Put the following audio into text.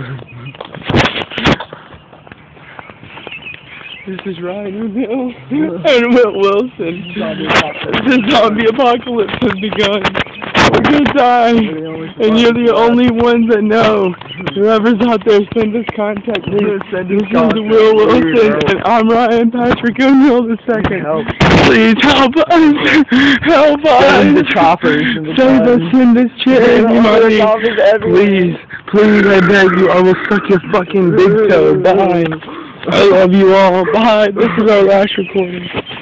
This is Ryan O'Neill and Will Wilson. The zombie apocalypse has begun. We're gonna die, and you're the only ones that know. Whoever's out there, send us contact. This is Will Wilson, and I'm Ryan Patrick O'Neill II. Please help us! Help us! The choppers. Save us in this charity money. Please, I beg you, I will suck your fucking big toe. Bye. I love you all. Bye. This is our last recording.